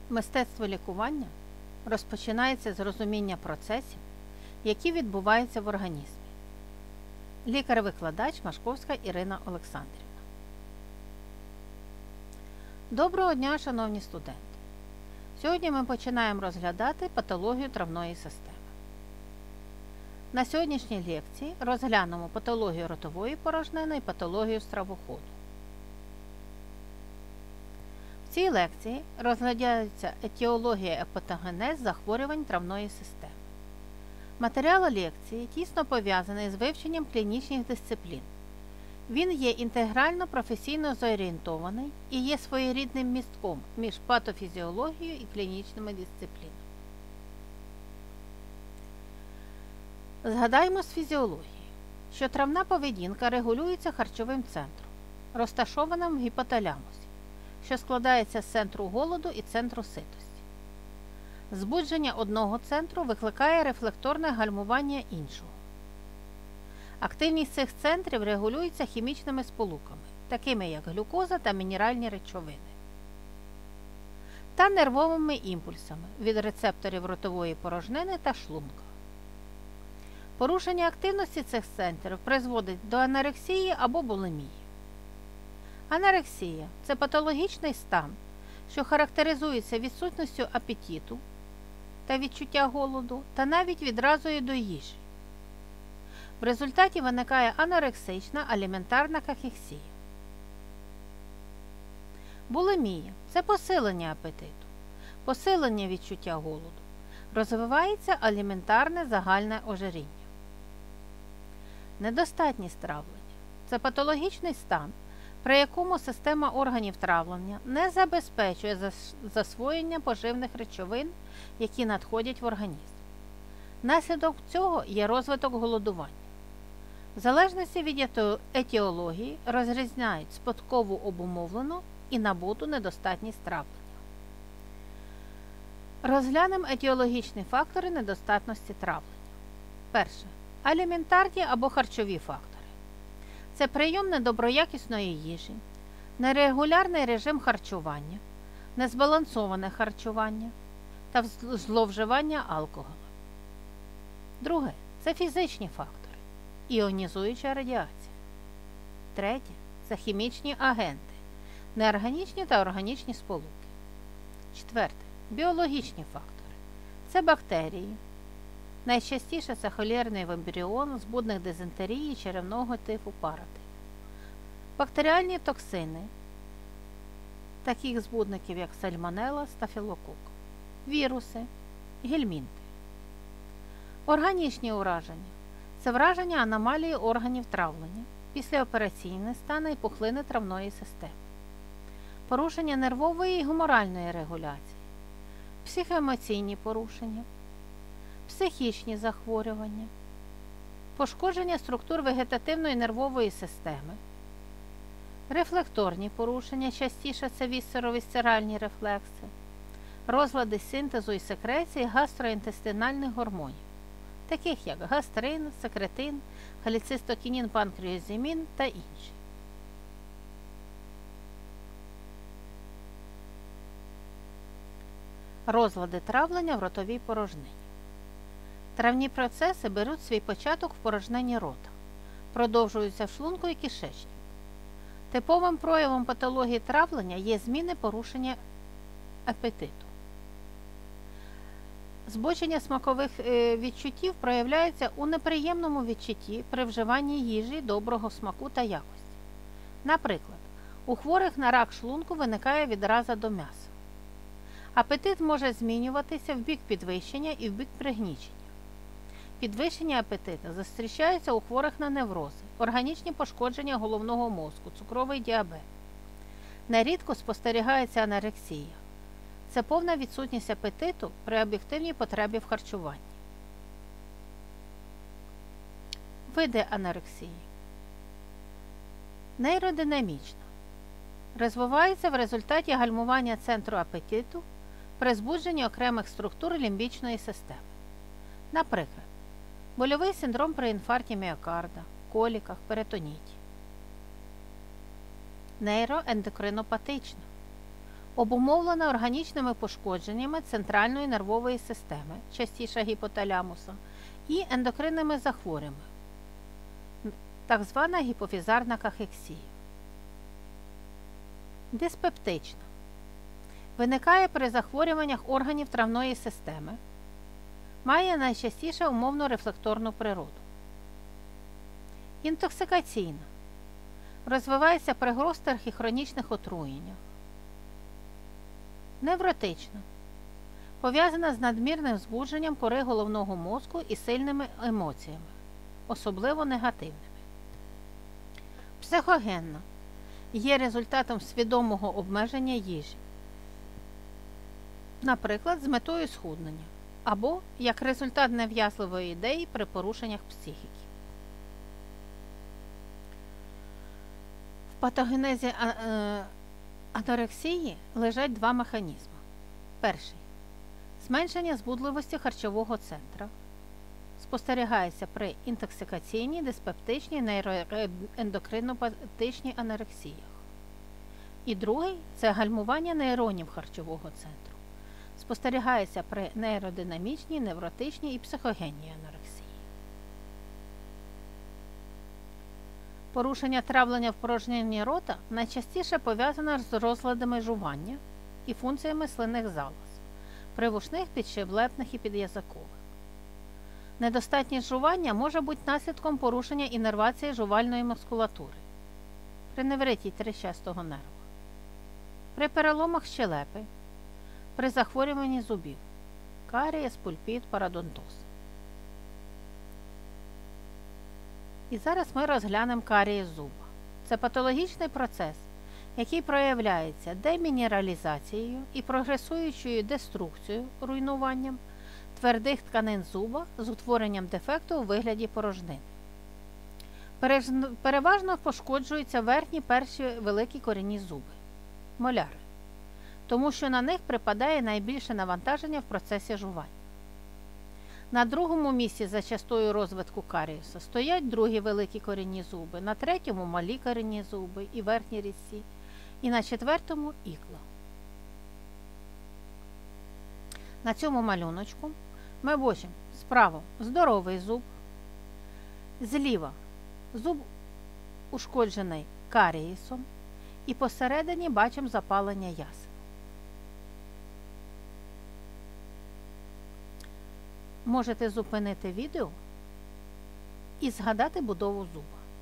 Мистецтво лікування розпочинається з розуміння процесів, які відбуваються в організмі. Лікар-викладач Машковська Ірина Олександрівна. Доброго дня, шановні студенти! Сьогодні ми починаємо розглядати патологію травної системи. На сьогоднішній лекції розглянемо патологію ротової порожнини і патологію стравоходу. В цій лекції розглядається етіологія і патогенез захворювань травної системи. Матеріал лекції тісно пов'язаний з вивченням клінічних дисциплін. Він є інтегрально професійно зорієнтований і є своєрідним містком між патофізіологією і клінічними дисциплінами. Згадаємо з фізіології, що травна поведінка регулюється харчовим центром, розташованим в гіпоталямусі, що складається з центру голоду і центру ситості. Збудження одного центру викликає рефлекторне гальмування іншого. Активність цих центрів регулюється хімічними сполуками, такими як глюкоза та мінеральні речовини, та нервовими імпульсами від рецепторів ротової порожнини та шлунка. Порушення активності цих центрів призводить до анорексії або булімії. Анорексія – це патологічний стан, що характеризується відсутністю апетиту та відчуття голоду, та навіть відразу до їжі. В результаті виникає анорексична аліментарна кахексія. Булімія – це посилення апетиту, посилення відчуття голоду. Розвивається аліментарне загальне ожиріння. Недостатність травлення – це патологічний стан, при якому система органів травлення не забезпечує засвоєння поживних речовин, які надходять в організм. Наслідок цього є розвиток голодування. В залежності від етіології розрізняють спадкову обумовлену і набуту недостатність травлення. Розглянемо етіологічні фактори недостатності травлення. Перше. Аліментарні або харчові фактори. Це прийом недоброякісної їжі, нерегулярний режим харчування, незбалансоване харчування та зловживання алкоголем. Друге – це фізичні фактори. Іонізуюча радіація. Третє – це хімічні агенти, неорганічні та органічні сполуки. Четверте – біологічні фактори. Це бактерії. Найчастіше це холерний вібріон, збудник дизентерії, черевного тифу, паротифу. Бактеріальні токсини, таких збудників як сальмонелла, стафілокок. Віруси, гельмінти. Органічні ураження. Це враження аномалії органів травлення, післяопераційні стани і пухлини травної системи. Порушення нервової і гуморальної регуляції. Психоемоційні порушення. Психічні захворювання, пошкодження структур вегетативної нервової системи, рефлекторні порушення, частіше це вісцеровісцеральні рефлекси, розлади синтезу і секреції гастроінтестинальних гормонів, таких як гастрин, секретин, холецистокінін, панкреозимін та інші. Розлади травлення в ротовій порожнині. Травні процеси беруть свій початок в порожнині рота, продовжуються в шлунку і кишечнику. Типовим проявом патології травлення є зміни порушення апетиту. Збочення смакових відчуттів проявляються у неприємному відчутті при вживанні їжі доброго смаку та якості. Наприклад, у хворих на рак шлунку виникає відраза до м'яса. Апетит може змінюватися в бік підвищення і в бік пригнічення. Підвищення апетиту зустрічається у хворих на неврози, органічні пошкодження головного мозку, цукровий діабет. Нерідко спостерігається анорексія. Це повна відсутність апетиту при об'єктивній потребі в харчуванні. Види анорексії. Нейродинамічна. Розвивається в результаті гальмування центру апетиту при збудженні окремих структур лімбічної системи. Наприклад, больовий синдром при інфаркті міокарда, коліках, перитоніті. Нейроендокринопатична. обумовлена органічними пошкодженнями центральної нервової системи, частіше гіпоталямуса, і ендокринними захворюваннями, так звана гіпофізарна кахексія. Диспептична. Виникає при захворюваннях органів травної системи, має найчастіше умовно-рефлекторну природу. Інтоксикаційна. Розвивається при гострих і хронічних отруєннях. Невротична. Пов'язана з надмірним збудженням кори головного мозку і сильними емоціями, особливо негативними. Психогенна. Є результатом свідомого обмеження їжі, наприклад, з метою схуднення, або як результат нав'язливої ідеї при порушеннях психіки. В патогенезі анорексії лежать два механізми. Перший – зменшення збудливості харчового центра. Спостерігається при інтоксикаційній, диспептичній, нейроендокринопатичній анорексіях. І другий – це гальмування нейронів харчового центру. Спостерігається при нейродинамічній, невротичній і психогенній анорексії. Порушення травлення в порожнині рота найчастіше пов'язане з розладами жування і функціями слинних залоз, привушних, підщелепних і під'язикових. Недостатність жування може бути наслідком порушення іннервації жувальної мускулатури, при невриті трещастого нерва, при переломах щелепи, при захворюванні зубів, карієс, пульпіт, парадонтоз. І зараз ми розглянемо карієс зуба. Це патологічний процес, який проявляється демінералізацією і прогресуючою деструкцією, руйнуванням твердих тканин зуба з утворенням дефекту у вигляді порожнини. Переважно пошкоджуються верхні перші великі корінні зуби – моляри, тому що на них припадає найбільше навантаження в процесі жування. На другому місці за частотою розвитку карієсу стоять другі великі корінні зуби, на третьому – малі корінні зуби і верхні різці, і на четвертому – ікла. На цьому малюночку ми бачимо справа здоровий зуб, зліва зуб ушкоджений карієсом і посередині бачимо запалення ясен. Можете зупинити відео і згадати будову зуба.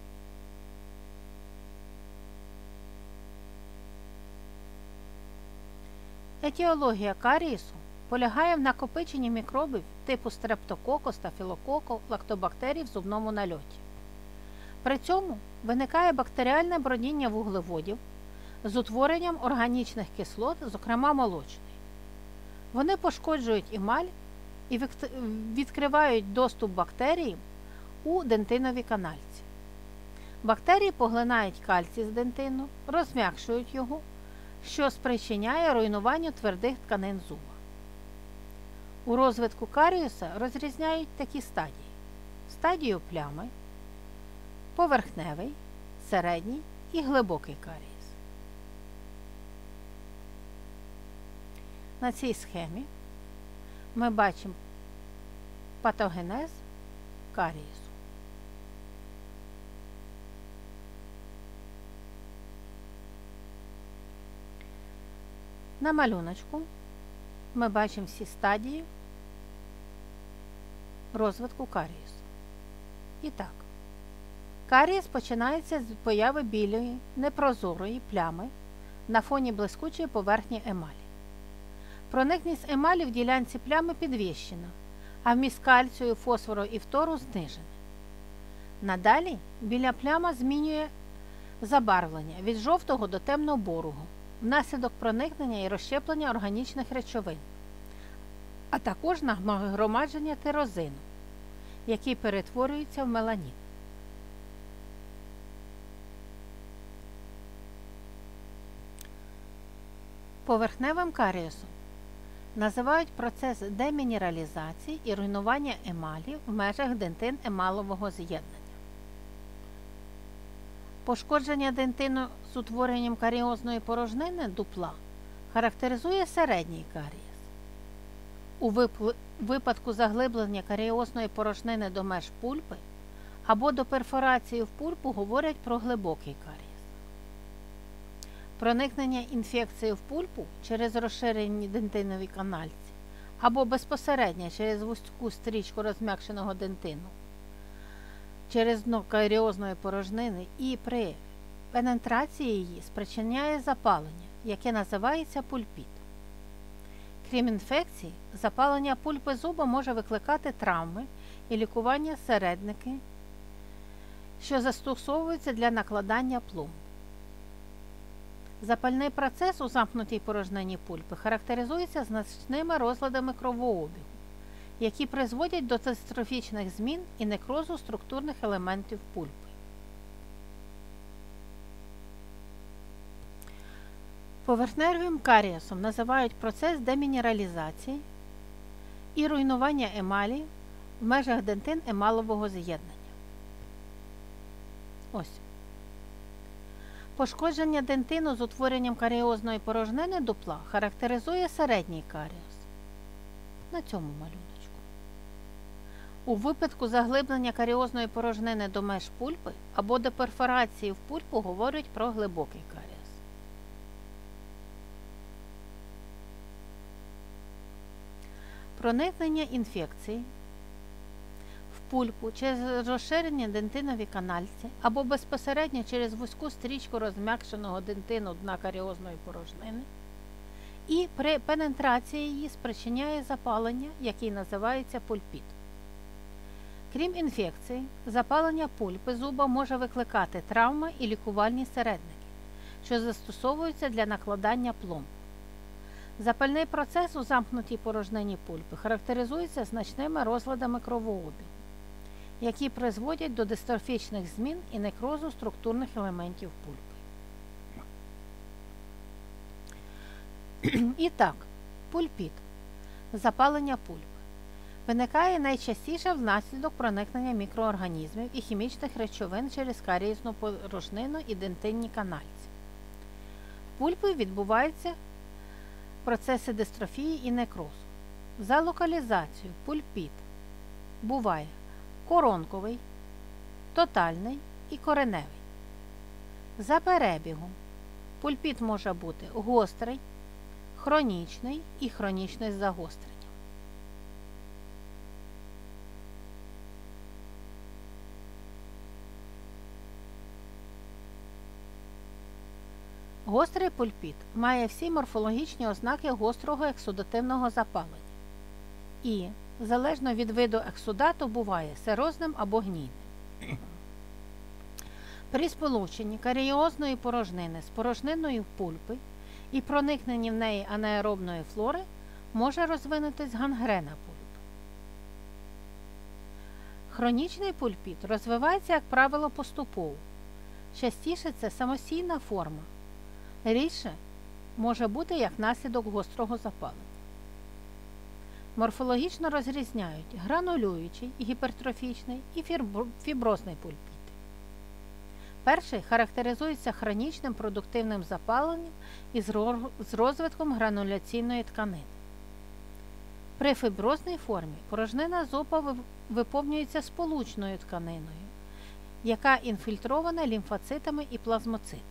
Етіологія карієсу полягає в накопиченні мікробів типу стрептококу, стафілококу, лактобактерій в зубному нальоті. При цьому виникає бактеріальне бродіння вуглеводів з утворенням органічних кислот, зокрема молочної. Вони пошкоджують емаль і відкривають доступ бактерій у дентинові канальці. Бактерії поглинають кальцій з дентину, розм'якшують його, що спричиняє руйнуванню твердих тканин зуба. У розвитку карієса розрізняють такі стадії: стадію плями, поверхневий, середній і глибокий карієс. На цій схемі ми бачимо патогенез карієсу. На малюночку ми бачимо всі стадії розвитку карієсу. І так, карієс починається з появи білої, непрозорої плями на фоні блискучої поверхні емалі. Проникність емалі в ділянці плями підвищена, а вміст кальцію, фосфору і фтору знижений. Надалі біля пляма змінює забарвлення від жовтого до темно-бурого внаслідок проникнення і розщеплення органічних речовин, а також нагромадження тирозину, який перетворюється в меланін. Поверхневим карієсом називають процес демінералізації і руйнування емалі в межах дентин-емалового з'єднання. Пошкодження дентину з утворенням каріозної порожнини дупла характеризує середній карієс. У випадку заглиблення каріозної порожнини до меж пульпи або до перфорації в пульпу говорять про глибокий карієс. Проникнення інфекції в пульпу через розширені дентинові канальці або безпосередньо через вузьку стрічку розм'якшеного дентину через дно каріозної порожнини і при пенетрації її спричиняє запалення, яке називається пульпіт. Крім інфекцій, запалення пульпи зуба може викликати травми і лікування середники, що застосовуються для накладання пломб. Запальний процес у замкнутій порожнині пульпи характеризується значними розладами кровообігу, які призводять до дистрофічних змін і некрозу структурних елементів пульпи. Поверхневим карієсом називають процес демінералізації і руйнування емалі в межах дентин емалового з'єднання. Ось. Пошкодження дентину з утворенням каріозної порожнини дупла характеризує середній карієс. На цьому малюночку. У випадку заглиблення каріозної порожнини до меж пульпи або до перфорації в пульпу говорять про глибокий карієс. Проникнення інфекції в пульпу через розширені дентинові канальці або безпосередньо через вузьку стрічку розм'якшеного дентину дна каріозної порожнини і при пенетрації її спричиняє запалення, яке називається пульпіт. Крім інфекції, запалення пульпи зуба може викликати травми і лікувальні середники, що застосовуються для накладання пломб. Запальний процес у замкнутій порожнині пульпи характеризується значними розладами кровообігу, які призводять до дистрофічних змін і некрозу структурних елементів пульпи. І так, пульпіт – запалення пульпи виникає найчастіше внаслідок проникнення мікроорганізмів і хімічних речовин через карієсну порожнину і дентинні канальці. В пульпі відбуваються процеси дистрофії і некрозу. За локалізацією пульпіт буває коронковий, тотальний і кореневий. За перебігом пульпіт може бути гострий, хронічний і хронічний з загостренням. Гострий пульпіт має всі морфологічні ознаки гострого ексудативного запалення і, залежно від виду ексудату, буває серозним або гнійним. При сполученні каріозної порожнини з порожниною пульпи і проникненні в неї анаеробної флори може розвинутись гангрена пульпи. Хронічний пульпіт розвивається, як правило, поступово. Частіше це самостійна форма. Рідше може бути як наслідок гострого запалення. Морфологічно розрізняють гранулюючий, гіпертрофічний і фіброзний пульпіти. Перший характеризується хронічним продуктивним запаленням і з розвитком грануляційної тканини. При фіброзній формі порожнина зуба виповнюється сполучною тканиною, яка інфільтрована лімфоцитами і плазмоцитами.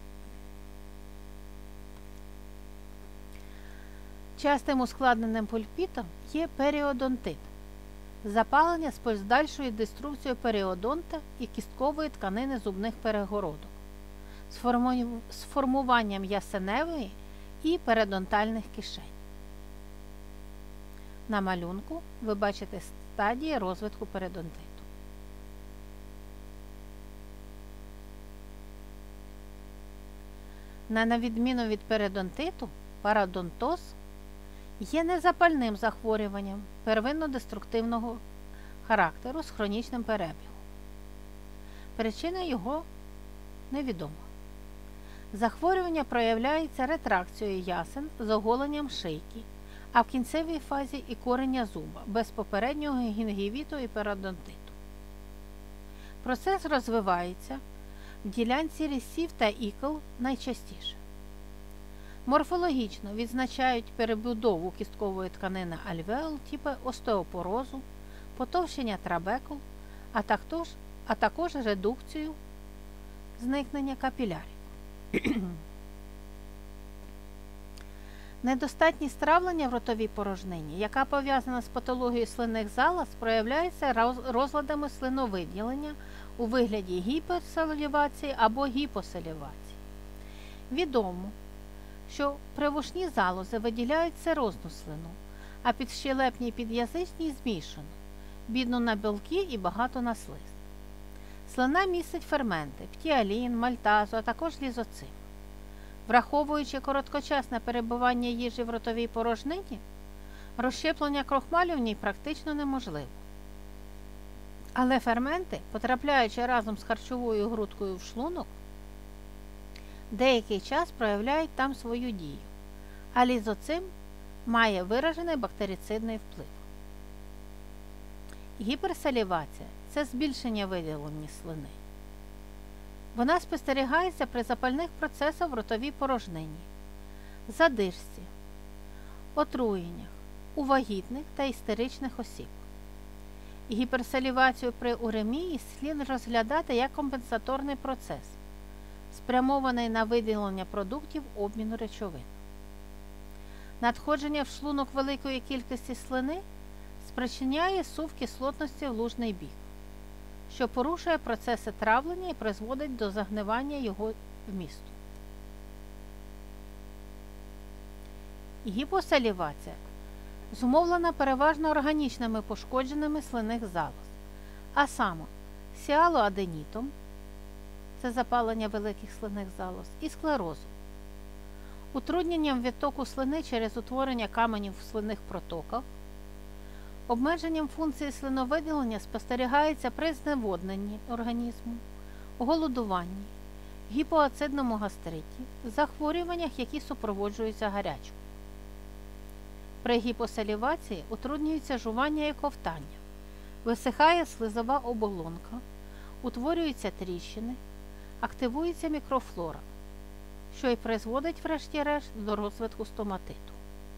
Частим ускладненим пульпітом є періодонтит – запалення з подальшою деструкцією періодонта і кісткової тканини зубних перегородок, з формуванням ясеневої і періодонтальних кишень. На малюнку ви бачите стадії розвитку періодонтиту. На відміну від періодонтиту, пародонтоз є незапальним захворюванням первинно-деструктивного характеру з хронічним перебігом. Причина його невідома. Захворювання проявляється ретракцією ясен з оголенням шийки, а в кінцевій фазі і корення зуба без попереднього гінгівіту і періодонтиту. Процес розвивається в ділянці різців та ікл найчастіше. Морфологічно відзначають перебудову кісткової тканини альвеол, типу остеопорозу, потовщення трабекул, а також редукцію зникнення капілярів. Недостатність травлення в ротовій порожнині, яка пов'язана з патологією слинних залоз, проявляється розладами слиновиділення у вигляді гіперсалівації або гіпосалівації. Відомо, що привушні залози виділяють цирозну слину, а підщелепні і під'язичні – змішану, бідну на білки і багато на слиз. Слина містить ферменти – птіалін, мальтазу, а також лізоцим. Враховуючи короткочасне перебування їжі в ротовій порожнині, розщеплення крохмалю в ній практично неможливо. Але ферменти, потрапляючи разом з харчовою грудкою в шлунок, деякий час проявляють там свою дію, а лізоцим має виражений бактерицидний вплив. Гіперсалівація – це збільшення виділення слини. Вона спостерігається при запальних процесах в ротовій порожнині, задишці, отруєннях у вагітних та істеричних осіб. Гіперсалівацію при уремії слід розглядати як компенсаторний процес, спрямований на виділення продуктів обміну речовин. Надходження в шлунок великої кількості слини спричиняє сув кислотності в лужний бік, що порушує процеси травлення і призводить до загнивання його вмісту. Гіпосалівація зумовлена переважно органічними пошкодженнями слинних залоз, а саме сіалоаденітом – це запалення великих слинних залоз, і склерозом, утрудненням відтоку слини через утворення каменів в слинних протоках. Обмеженням функції слиновиділення спостерігається при зневодненні організму, голодуванні, гіпоацидному гастриті, захворюваннях, які супроводжуються гарячкою. При гіпосалівації утруднюється жування і ковтання, висихає слизова оболонка, утворюються тріщини, активується мікрофлора, що й призводить врешті-решт до розвитку стоматиту.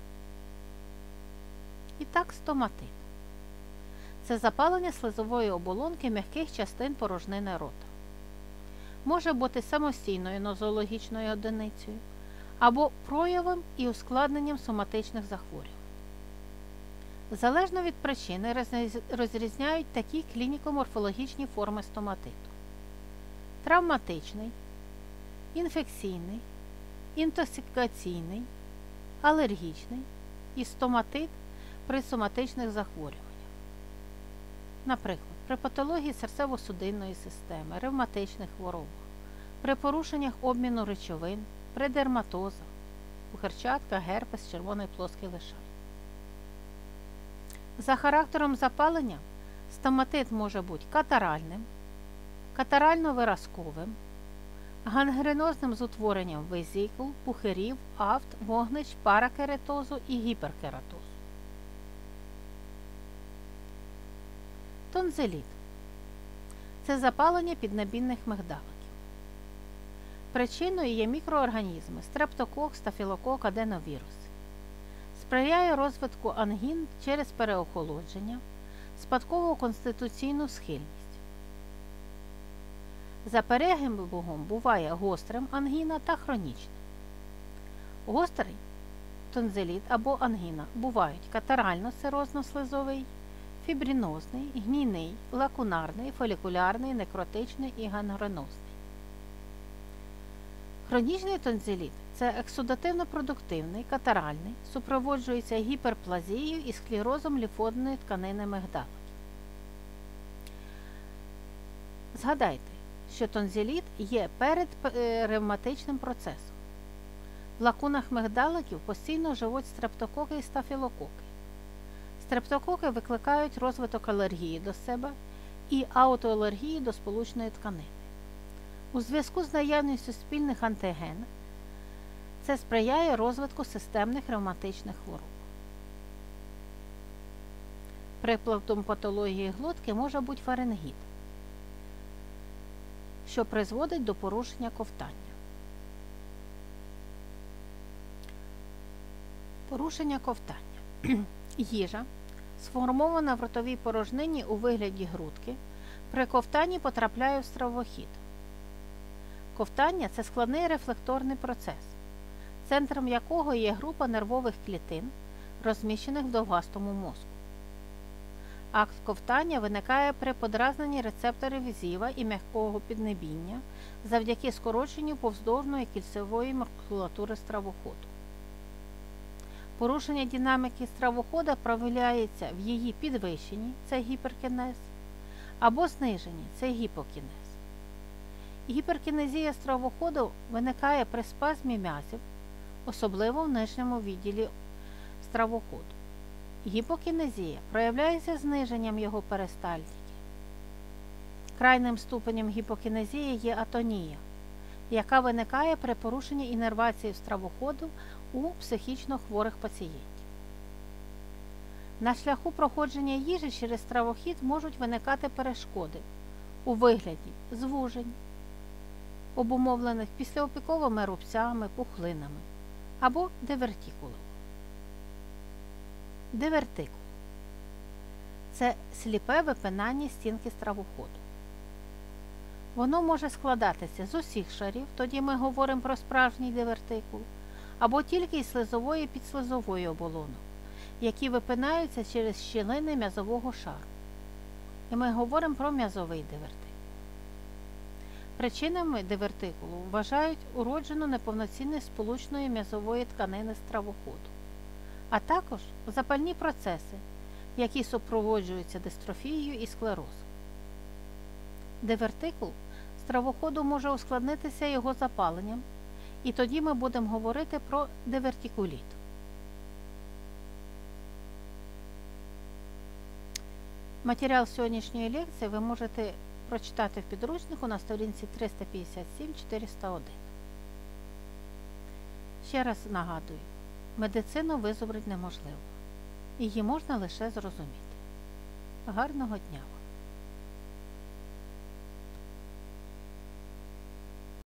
І так, стоматит – це запалення слизової оболонки м'яких частин порожнини рота. Може бути самостійною нозологічною одиницею або проявом і ускладненням соматичних захворювань. Залежно від причини розрізняють такі клініко-морфологічні форми стоматиту: травматичний, інфекційний, інтоксикаційний, алергічний і стоматит при соматичних захворюваннях. Наприклад, при патології серцево-судинної системи, ревматичних хворобах, при порушеннях обміну речовин, при дерматозах, пухирчатка, герпес, червоний плоский лишай. За характером запалення стоматит може бути катаральним, катарально-виразковим, гангренозним з утворенням везикул, пухирів, афт, вогнищ, паракератозу і гіперкератозу. Тонзиліт – це запалення піднебінних мигдаликів. Причиною є мікроорганізми стрептокок, стафілокок, аденовірус. Сприяє розвитку ангін через переохолодження, спадкову конституційну схильність. За перебігом буває гострим ангіна та хронічним. Гострий тонзиліт або ангіна бувають катарально-цирозно-слизовий, фібринозний, гнійний, лакунарний, фолікулярний, некротичний і гангренозний. Хронічний тонзиліт – це ексудативно-продуктивний, катаральний, супроводжується гіперплазією і склерозом лімфоїдної тканини мигдаликів. Згадайте, що тонзиліт є передревматичним процесом. В лакунах мигдаликів постійно живуть стрептококи і стафілококи. Стрептококи викликають розвиток алергії до себе і аутоалергії до сполучної тканини. У зв'язку з наявністю спільних антиген це сприяє розвитку системних ревматичних хвороб. Прикладом патології глотки може бути фарингіт, що призводить до порушення ковтання. Порушення ковтання. Їжа, сформована в ротовій порожнині у вигляді грудки, при ковтанні потрапляє в стравохід. Ковтання – це складний рефлекторний процес, центром якого є група нервових клітин, розміщених в довгастому мозку. Акт ковтання виникає при подразненні рецепторів зіва і м'якого піднебіння завдяки скороченню повздовжної кільцевої мускулатури стравоходу. Порушення динаміки стравохода проявляється в її підвищенні – це гіперкінез, або зниженні – це гіпокінез. Гіперкінезія стравоходу виникає при спазмі м'язів, особливо в нижньому відділі стравоходу. Гіпокінезія проявляється зниженням його перистальтики. Крайним ступенем гіпокінезії є атонія, яка виникає при порушенні іннервації стравоходу у психічно хворих пацієнтів. На шляху проходження їжі через стравохід можуть виникати перешкоди у вигляді звужень, обумовлених післяопіковими рубцями, пухлинами або дивертикулом. Дивертикул – це сліпе випинання стінки стравоходу. Воно може складатися з усіх шарів, тоді ми говоримо про справжній дивертикул, або тільки із слизової і підслизової оболонок, які випинаються через щілини м'язового шару. І ми говоримо про м'язовий дивертикул. Причинами дивертикулу вважають уроджену неповноцінність сполучної м'язової тканини стравоходу, а також запальні процеси, які супроводжуються дистрофією і склерозом. Дивертикул стравоходу може ускладнитися його запаленням, і тоді ми будемо говорити про дивертикуліт. Матеріал сьогоднішньої лекції ви можете прочитати в підручнику на сторінці 357-401. Ще раз нагадую, медицину визубрити неможливо. Її можна лише зрозуміти. Гарного дня!